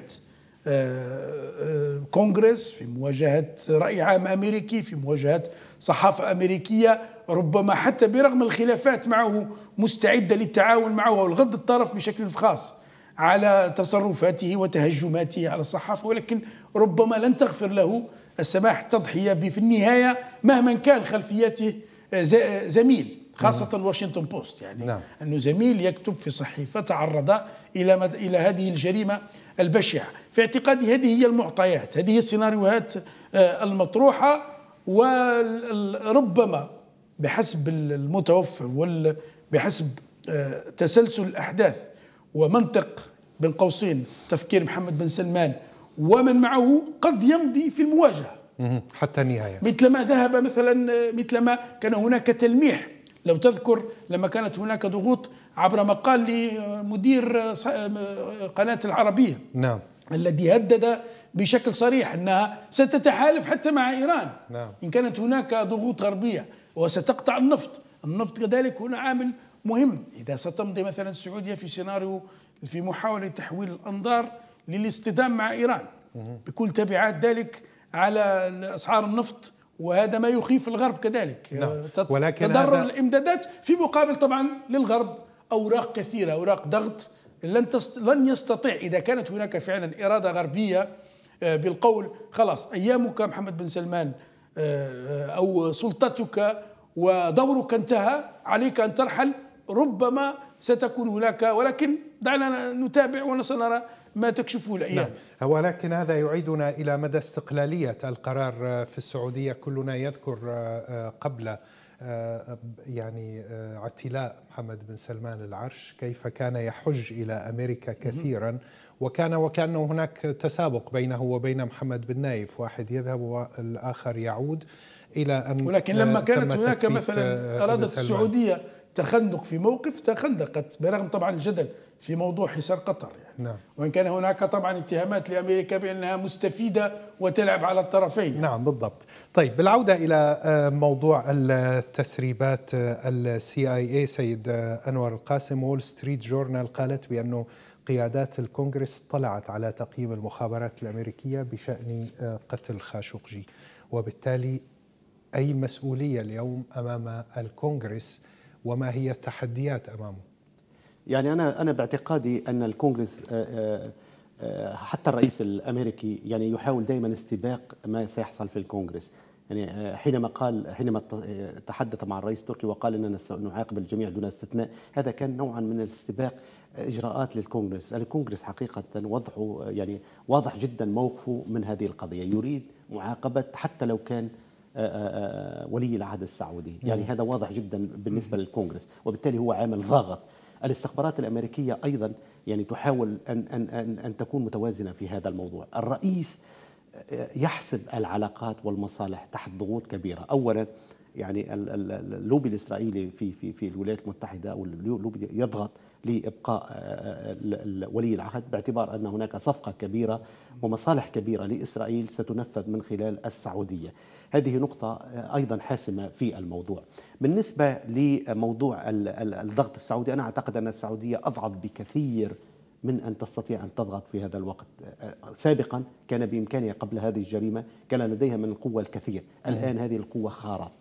كونغرس، في مواجهة رأي عام أمريكي، في مواجهة صحافة أمريكية، ربما حتى برغم الخلافات معه مستعدة للتعاون معه والغض الطرف بشكل خاص على تصرفاته وتهجماته على الصحافة، ولكن ربما لن تغفر له السماح التضحية في النهاية مهما كان خلفيته زميل، خاصة واشنطن بوست، يعني نعم. أنه زميل يكتب في صحيفة تعرض إلى مد... إلى هذه الجريمة البشعة. في اعتقادي هذه هي المعطيات، هذه هي السيناريوهات المطروحة، وربما بحسب المتوفر وبحسب تسلسل الأحداث ومنطق بين قوسين تفكير محمد بن سلمان ومن معه قد يمضي في المواجهة حتى النهاية، مثلما ذهب مثلا مثلما كان هناك تلميح لو تذكر لما كانت هناك ضغوط عبر مقال لمدير قناة العربية نعم. الذي هدد بشكل صريح أنها ستتحالف حتى مع إيران نعم. إن كانت هناك ضغوط غربية وستقطع النفط. النفط كذلك هنا عامل مهم. إذا ستمضي مثلا السعودية في سيناريو في محاولة تحويل الأنظار للاصطدام مع إيران بكل تبعات ذلك على أسعار النفط، وهذا ما يخيف الغرب كذلك. نعم. ولكن تضرر هذا... الإمدادات في مقابل طبعا للغرب أوراق كثيرة، أوراق ضغط لن تست... لن يستطيع إذا كانت هناك فعلا إرادة غربية بالقول خلاص أيامك محمد بن سلمان أو سلطتك ودورك انتهى، عليك أن ترحل، ربما ستكون هناك، ولكن دعنا نتابع وسنرى ما تكشفه الأيام. نعم. ولكن هذا يعيدنا إلى مدى استقلالية القرار في السعودية. كلنا يذكر قبل يعني اعتلاء محمد بن سلمان العرش كيف كان يحج إلى أمريكا كثيرا، وكان وكأن هناك تسابق بينه وبين محمد بن نايف، واحد يذهب والآخر يعود إلى أن ولكن لما كانت هناك مثلا أرادت السعودية تخندق في موقف تخندقت برغم طبعا الجدل في موضوع حصار قطر، يعني نعم. وإن كان هناك طبعا اتهامات لأمريكا بأنها مستفيدة وتلعب على الطرفين. يعني. نعم بالضبط. طيب بالعودة إلى موضوع التسريبات، السي آي إيه سيد أنور القاسم، وول ستريت جورنال قالت بأنه قيادات الكونغرس اطلعت على تقييم المخابرات الأمريكية بشأن قتل خاشقجي، وبالتالي أي مسؤولية اليوم أمام الكونغرس وما هي التحديات أمامه؟ يعني أنا أنا باعتقادي أن الكونغرس حتى الرئيس الأمريكي يعني يحاول دائما استباق ما سيحصل في الكونغرس. يعني حينما قال حينما تحدث مع الرئيس التركي وقال أننا سنعاقب الجميع دون استثناء، هذا كان نوعا من الاستباق إجراءات للكونغرس. الكونغرس حقيقة وضعه يعني واضح جدا موقفه من هذه القضية، يريد معاقبة حتى لو كان ولي العهد السعودي، يعني هذا واضح جدا بالنسبة للكونغرس، وبالتالي هو عامل ضاغط. الاستخبارات الأمريكية أيضا يعني تحاول أن, أن, أن, أن تكون متوازنة في هذا الموضوع. الرئيس يحسب العلاقات والمصالح تحت ضغوط كبيرة. أولا يعني اللوبي الإسرائيلي في في في الولايات المتحدة أو اللوبي يضغط لإبقاء ولي العهد باعتبار أن هناك صفقة كبيرة ومصالح كبيرة لإسرائيل ستنفذ من خلال السعودية. هذه نقطة أيضا حاسمة في الموضوع. بالنسبة لموضوع الضغط السعودي، أنا أعتقد أن السعودية أضعف بكثير من أن تستطيع أن تضغط في هذا الوقت. سابقا كان بإمكانها قبل هذه الجريمة، كان لديها من القوة الكثير، الآن هذه القوة خارت.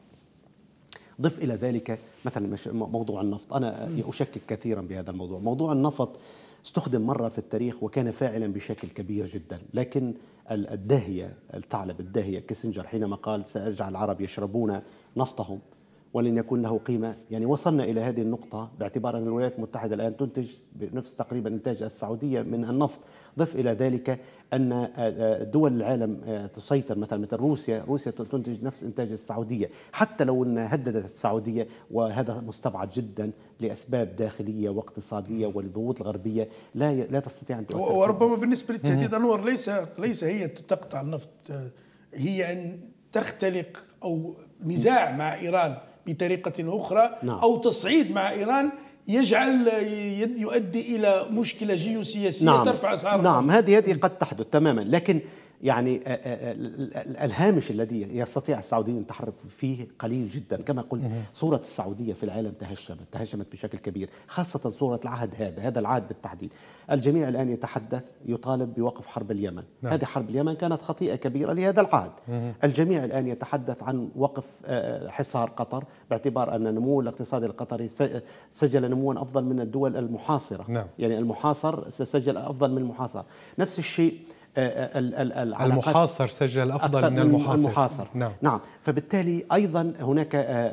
ضف إلى ذلك مثلا موضوع النفط، أنا أشكك كثيرا بهذا الموضوع. موضوع النفط استخدم مرة في التاريخ وكان فاعلا بشكل كبير جدا، لكن الداهية الثعلب الداهية كيسنجر حينما قال سأجعل العرب يشربون نفطهم ولن يكون له قيمة، يعني وصلنا إلى هذه النقطة باعتبار أن الولايات المتحدة الآن تنتج بنفس تقريبا إنتاج السعودية من النفط. ضف إلى ذلك أن دول العالم تسيطر، مثلا مثل روسيا روسيا تنتج نفس إنتاج السعودية، حتى لو أن هددت السعودية، وهذا مستبعد جدا لأسباب داخلية واقتصادية ولضغوط الغربية لا لا تستطيع أن تؤثر. وربما بالنسبة للتهديد أنور ليس ليس هي تقطع النفط، هي أن تختلق أو نزاع مع إيران بطريقة أخرى، نعم. أو تصعيد مع إيران يجعل يؤدي إلى مشكلة جيوسياسية، نعم. ترفع أسعار نعم النفط. هذه هذه قد تحدث تماما، لكن يعني الهامش الذي يستطيع السعوديين أن يتحركوا فيه قليل جدا. كما قلت صورة السعودية في العالم تهشمت تهشمت بشكل كبير، خاصة صورة العهد هذا هذا العهد بالتحديد. الجميع الآن يتحدث يطالب بوقف حرب اليمن، نعم. هذه حرب اليمن كانت خطيئة كبيرة لهذا العهد. الجميع الآن يتحدث عن وقف حصار قطر باعتبار أن النمو الاقتصادي القطري سجل نموا أفضل من الدول المحاصرة، نعم. يعني المحاصر سجل أفضل من المحاصر. نفس الشيء المحاصر سجل أفضل من المحاصر, المحاصر. نعم. نعم فبالتالي أيضا هناك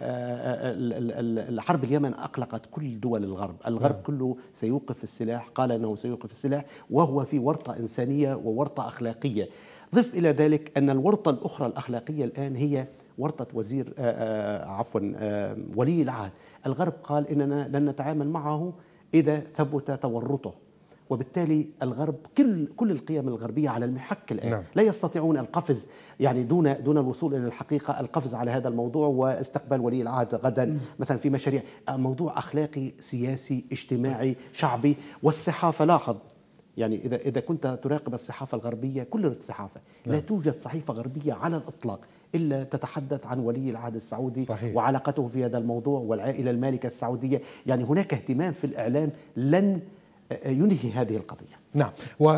الحرب اليمن أقلقت كل دول الغرب. الغرب نعم. كله سيوقف السلاح، قال أنه سيوقف السلاح وهو في ورطة إنسانية وورطة أخلاقية. ضف إلى ذلك أن الورطة الأخرى الأخلاقية الآن هي ورطة وزير عفوا ولي العهد. الغرب قال إننا لن نتعامل معه إذا ثبت تورطه، وبالتالي الغرب كل كل القيم الغربيه على المحك الان، نعم. لا يستطيعون القفز يعني دون دون الوصول الى الحقيقه، القفز على هذا الموضوع واستقبال ولي العهد غدا م. مثلا في مشاريع. موضوع اخلاقي سياسي اجتماعي شعبي. والصحافه لاحظ، يعني اذا اذا كنت تراقب الصحافه الغربيه كل الصحافه، نعم. لا توجد صحيفه غربيه على الاطلاق إلا تتحدث عن ولي العهد السعودي، صحيح. وعلاقته في هذا الموضوع والعائله المالكه السعوديه. يعني هناك اهتمام في الاعلام لن ينهي هذه القضية. نعم.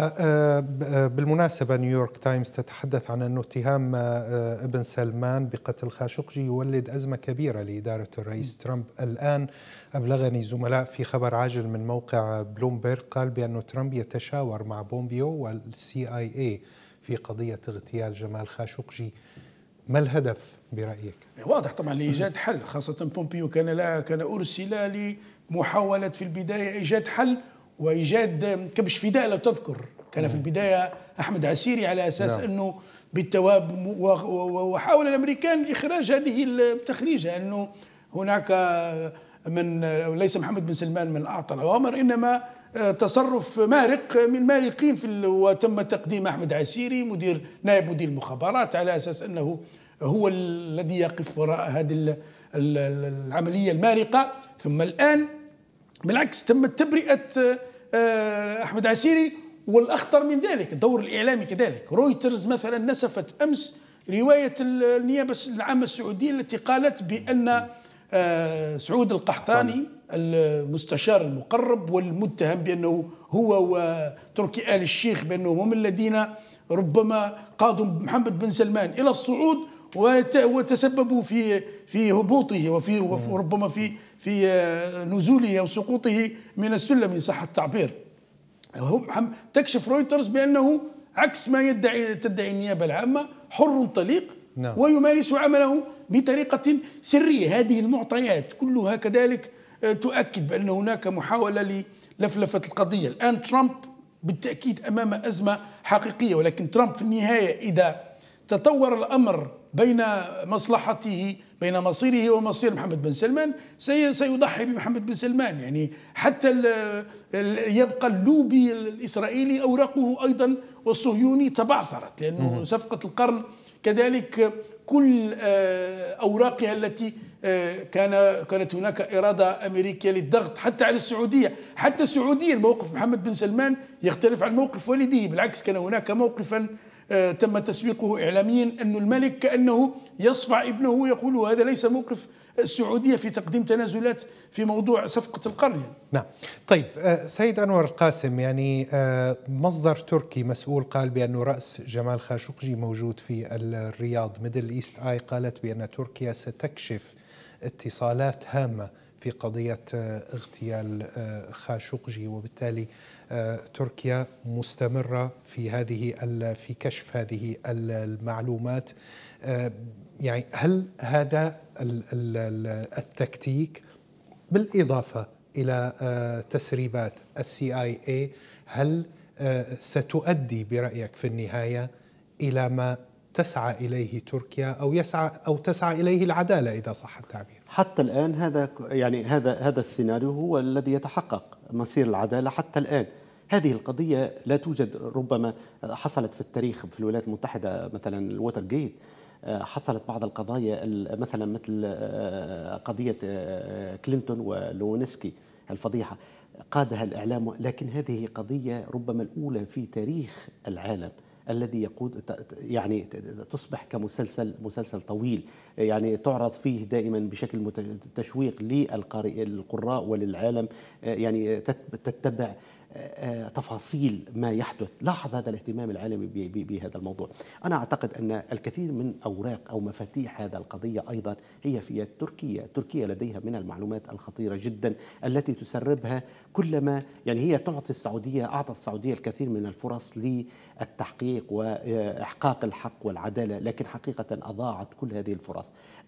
وبالمناسبة نيويورك تايمز تتحدث عن أن اتهام ابن سلمان بقتل خاشقجي يولد أزمة كبيرة لإدارة الرئيس ترامب. الآن أبلغني زملاء في خبر عاجل من موقع بلومبرغ قال بأن ترامب يتشاور مع بومبيو والسي آي اي في قضية اغتيال جمال خاشقجي. ما الهدف برأيك؟ واضح طبعا لإيجاد حل، خاصة بومبيو كان لا كان أرسل لمحاولة في البداية إيجاد حل وإيجاد كبش فداء. لو تذكر كان في البداية أحمد عسيري على أساس نعم. أنه بالتواب، وحاول الأمريكان إخراج هذه التخريجة، أنه هناك من ليس محمد بن سلمان من أعطى الأوامر، إنما تصرف مارق من مارقين في، وتم تقديم أحمد عسيري مدير نائب مدير المخابرات على أساس أنه هو الذي يقف وراء هذه العملية المارقة. ثم الآن بالعكس تمت تبرئة أحمد عسيري، والأخطر من ذلك الدور الإعلامي كذلك. رويترز مثلا نسفت أمس رواية النيابة العامة السعودية التي قالت بأن سعود القحطاني المستشار المقرب والمتهم بأنه هو وتركي آل الشيخ بأنهم هم الذين ربما قادوا محمد بن سلمان إلى الصعود وتسببوا في في هبوطه وفي وربما في في نزوله أو سقوطه من السلم إن صح التعبير. تكشف رويترز بأنه عكس ما يدعي تدعي النيابة العامة، حر طليق نعم. ويمارس عمله بطريقة سرية. هذه المعطيات كلها كذلك تؤكد بأن هناك محاولة لفلفة القضية. الآن ترامب بالتأكيد أمام أزمة حقيقية، ولكن ترامب في النهاية إذا تطور الأمر بين مصلحته بين مصيره ومصير محمد بن سلمان سيضحي بمحمد بن سلمان. يعني حتى يبقى اللوبي الإسرائيلي أوراقه أيضا والصهيوني تبعثرت، لأنه صفقة القرن كذلك كل أوراقها التي كان كانت هناك إرادة أمريكية للضغط حتى على السعودية. حتى السعودية الموقف محمد بن سلمان يختلف عن موقف والده، بالعكس كان هناك موقفا تم تسويقه إعلاميا أن الملك كأنه يصفع ابنه ويقول هذا ليس موقف السعودية في تقديم تنازلات في موضوع صفقة القرن. نعم. طيب سيد أنور القاسم، يعني مصدر تركي مسؤول قال بأن رأس جمال خاشقجي موجود في الرياض. ميدل إيست آي قالت بأن تركيا ستكشف اتصالات هامة في قضية اغتيال خاشقجي، وبالتالي تركيا مستمرة في هذه في كشف هذه المعلومات. يعني هل هذا التكتيك بالإضافة إلى تسريبات السي آي إيه هل ستؤدي برأيك في النهاية إلى ما تسعى إليه تركيا أو يسعى أو تسعى إليه العدالة إذا صح التعبير؟ حتى الآن هذا يعني هذا هذا السيناريو هو الذي يتحقق، مصير العدالة حتى الآن. هذه القضية لا توجد، ربما حصلت في التاريخ في الولايات المتحدة مثلا الووتر جيت، حصلت بعض القضايا مثلا مثل قضية كلينتون ولوينسكي الفضيحة قادها الإعلام، لكن هذه قضية ربما الأولى في تاريخ العالم الذي يقود يعني تصبح كمسلسل مسلسل طويل، يعني تعرض فيه دائما بشكل تشويق للقراء وللعالم، يعني تتبع تفاصيل ما يحدث. لاحظ هذا الاهتمام العالمي بهذا الموضوع. أنا أعتقد أن الكثير من أوراق أو مفاتيح هذا القضية أيضا هي في يد تركيا. تركيا لديها من المعلومات الخطيرة جدا التي تسربها كلما، يعني هي تعطي السعودية أعطت السعودية الكثير من الفرص للتحقيق وإحقاق الحق والعدالة، لكن حقيقة أضاعت كل هذه الفرص.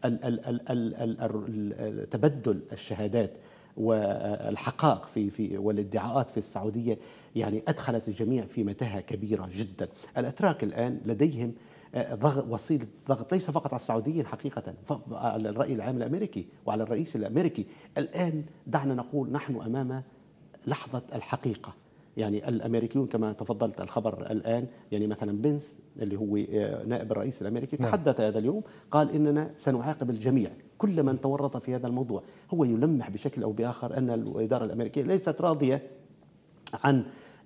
تبدل الشهادات والحقائق في في والادعاءات في السعوديه يعني ادخلت الجميع في متاهه كبيره جدا. الاتراك الان لديهم ضغط وسيله ضغط ليس فقط على السعوديين، حقيقه على الراي العام الامريكي وعلى الرئيس الامريكي. الان دعنا نقول نحن امام لحظه الحقيقه. يعني الامريكيون كما تفضلت الخبر الان، يعني مثلا بنس اللي هو نائب الرئيس الامريكي تحدث هذا اليوم قال اننا سنعاقب الجميع كل من تورط في هذا الموضوع. هو يلمح بشكل او باخر ان الاداره الامريكيه ليست راضيه عن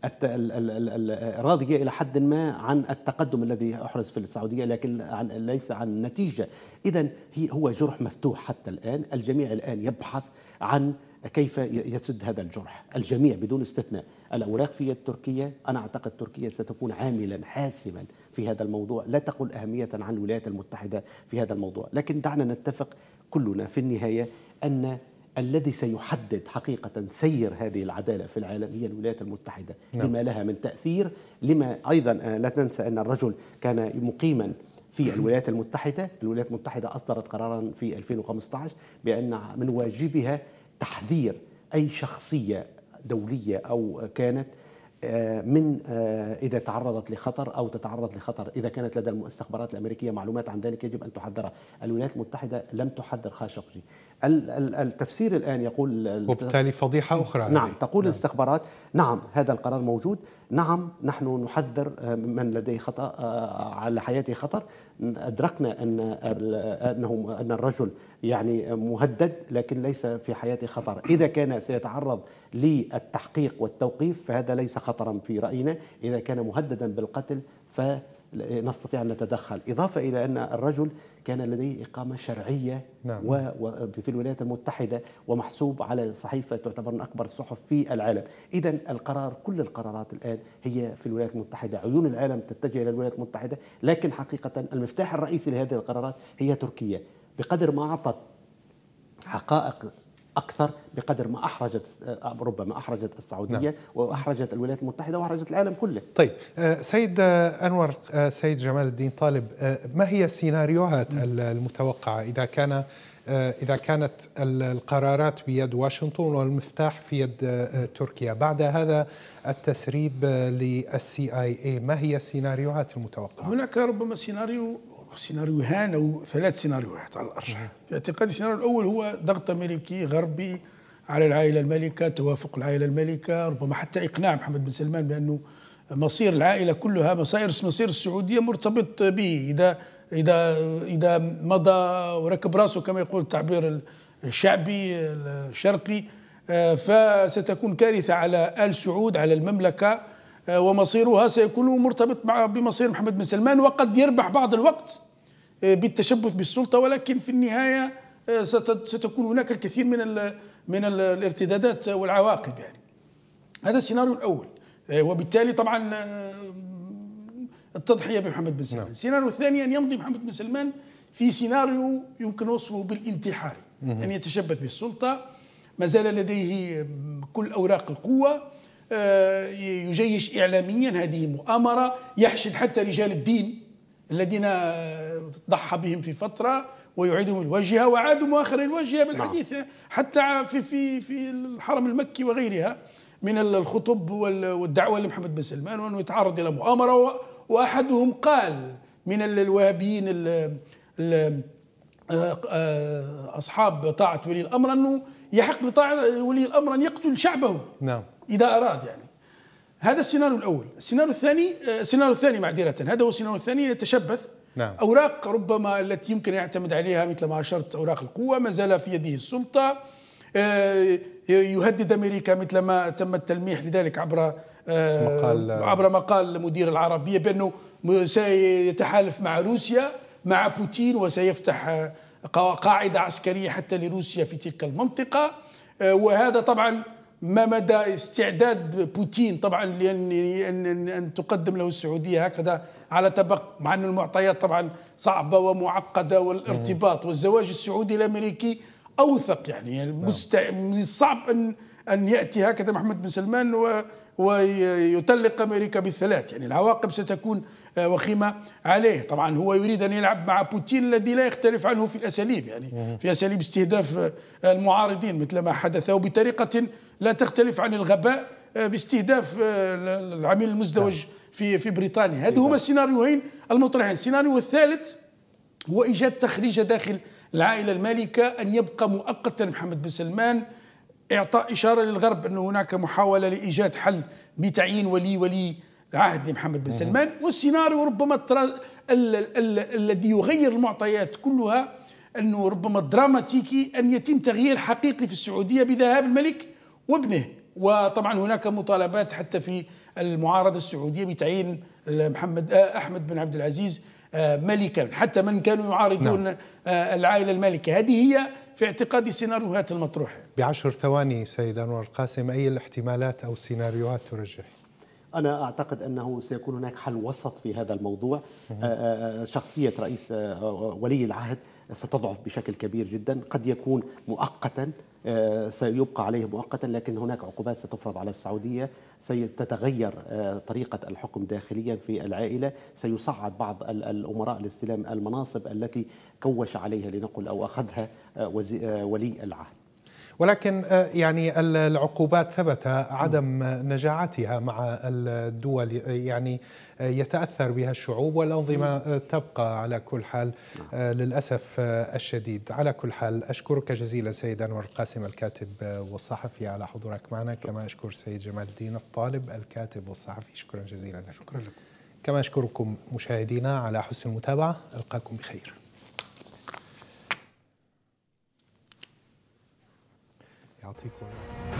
راضيه الى حد ما عن التقدم الذي احرز في السعوديه، لكن عن ليس عن النتيجه. اذا هو جرح مفتوح حتى الان، الجميع الان يبحث عن كيف يسد هذا الجرح، الجميع بدون استثناء. الأوراق في يد تركيا، أنا أعتقد تركيا ستكون عاملا حاسما في هذا الموضوع، لا تقل أهمية عن الولايات المتحدة في هذا الموضوع. لكن دعنا نتفق كلنا في النهاية أن الذي سيحدد حقيقة سير هذه العدالة في العالم هي الولايات المتحدة. نعم. لما لها من تأثير، لما أيضا لا ننسى أن الرجل كان مقيما في الولايات المتحدة. الولايات المتحدة أصدرت قرارا في ألفين وخمسة عشر بأن من واجبها تحذير أي شخصية دولية أو كانت من إذا تعرضت لخطر أو تتعرض لخطر، إذا كانت لدى المستخبرات الأمريكية معلومات عن ذلك يجب أن تحذرها. الولايات المتحدة لم تحذر خاشقجي. التفسير الآن يقول وبالتالي فضيحة أخرى. نعم، تقول الاستخبارات نعم هذا القرار موجود، نعم نحن نحذر من لديه خطأ على حياته خطر. أدركنا أن أنه أن الرجل يعني مهدد لكن ليس في حياته خطر. إذا كان سيتعرض للتحقيق والتوقيف فهذا ليس خطرا في رأينا. إذا كان مهددا بالقتل فنستطيع أن نتدخل. إضافة إلى أن الرجل كان لديه إقامة شرعية. نعم. وفي الولايات المتحدة ومحسوب على صحيفة تعتبر من أكبر الصحف في العالم. إذن القرار، كل القرارات الآن هي في الولايات المتحدة، عيون العالم تتجه إلى الولايات المتحدة، لكن حقيقة المفتاح الرئيسي لهذه القرارات هي تركيا. بقدر ما أعطت حقائق أكثر بقدر ما أحرجت ربما أحرجت السعودية. نعم. وأحرجت الولايات المتحدة وأحرجت العالم كله. طيب سيد أنور، سيد جمال الدين طالب، ما هي السيناريوهات المتوقعة إذا كان إذا كانت القرارات بيد واشنطن والمفتاح في يد تركيا بعد هذا التسريب للسي آي إيه، ما هي السيناريوهات المتوقعة؟ هناك ربما سيناريو سيناريوهان أو ثلاث سيناريوهات على الأرجح. في اعتقادي السيناريو الأول هو ضغط أمريكي غربي على العائلة المالكة، توافق العائلة المالكة، ربما حتى إقناع محمد بن سلمان بأنه مصير العائلة كلها مصير مصير السعودية مرتبط به. إذا إذا إذا مضى وركب راسه كما يقول التعبير الشعبي الشرقي فستكون كارثة على آل سعود، على المملكة، ومصيرها سيكون مرتبط بمصير محمد بن سلمان، وقد يربح بعض الوقت بالتشبث بالسلطة، ولكن في النهاية ستكون هناك الكثير من من الارتدادات والعواقب. يعني هذا السيناريو الأول، وبالتالي طبعا التضحية بمحمد بن سلمان. السيناريو الثاني أن يمضي محمد بن سلمان في سيناريو يمكن وصفه بالانتحاري، أن يتشبث بالسلطة، ما زال لديه كل أوراق القوة، يجيش إعلاميا، هذه مؤامرة، يحشد حتى رجال الدين الذين ضحى بهم في فترة ويعيدهم الواجهة، وعادوا مؤخر الواجهة بالحديث حتى في في في الحرم المكي وغيرها من الخطب والدعوة لمحمد بن سلمان، وأنه يتعرض إلى مؤامرة. وأحدهم قال من الوهابيين أصحاب طاعة ولي الأمر أنه يحق لطاعة ولي الأمر أن يقتل شعبه نعم إذا أراد. يعني هذا السيناريو الأول. السيناريو الثاني السيناريو الثاني معذرة هذا هو السيناريو الثاني، يتشبث نعم. أوراق ربما التي يمكن أن يعتمد عليها مثل ما أشرت أوراق القوة، ما زال في يده السلطة، يهدد أمريكا مثل ما تم التلميح لذلك عبر مقال عبر مقال مدير العربية بأنه سيتحالف مع روسيا مع بوتين، وسيفتح قاعدة عسكرية حتى لروسيا في تلك المنطقة. وهذا طبعا ما مدى استعداد بوتين طبعا لأن أن أن تقدم له السعودية هكذا على طبق، مع أن المعطيات طبعا صعبة ومعقدة، والارتباط والزواج السعودي الأمريكي أوثق. يعني من الصعب أن أن يأتي هكذا محمد بن سلمان و ويطلق أمريكا بالثلاث. يعني العواقب ستكون وخيمة عليه. طبعا هو يريد أن يلعب مع بوتين الذي لا يختلف عنه في الأساليب، يعني في أساليب استهداف المعارضين مثل ما حدث، وبطريقة لا تختلف عن الغباء باستهداف العميل المزدوج في في بريطانيا. هذه هما السيناريوهين المطرحين. السيناريو الثالث هو إيجاد تخريجة داخل العائلة المالكة، أن يبقى مؤقتا محمد بن سلمان، إعطاء إشارة للغرب أن هناك محاولة لإيجاد حل بتعيين ولي ولي عهد لمحمد بن سلمان. والسيناريو ربما الذي يغير المعطيات كلها أنه ربما دراماتيكي، أن يتم تغيير حقيقي في السعودية بذهاب الملك وابنه. وطبعا هناك مطالبات حتى في المعارضة السعودية بتعيين محمد أحمد بن عبد العزيز ملكا، حتى من كانوا يعارضون نعم. العائلة المالكة. هذه هي في اعتقادي السيناريوهات المطروحة. بعشر ثواني سيد أنور القاسم، أي الاحتمالات أو السيناريوهات ترجح؟ أنا أعتقد أنه سيكون هناك حل وسط في هذا الموضوع. شخصية رئيس ولي العهد ستضعف بشكل كبير جدا، قد يكون مؤقتا، سيبقى عليه مؤقتا، لكن هناك عقوبات ستفرض على السعودية، ستتغير طريقة الحكم داخليا في العائلة، سيصعد بعض الأمراء لاستلام المناصب التي كوش عليها لنقل أو أخذها ولي العهد. ولكن يعني العقوبات ثبت عدم نجاعتها مع الدول، يعني يتأثر بها الشعوب والأنظمة تبقى على كل حال للأسف الشديد. على كل حال أشكرك جزيلا سيد أنور القاسم الكاتب والصحفي على حضورك معنا، كما أشكر سيد جمال الدين الطالب الكاتب والصحفي، شكرا جزيلا لك. شكرا لكم. كما أشكركم مشاهدينا على حسن المتابعة، ألقاكم بخير. يعطيكم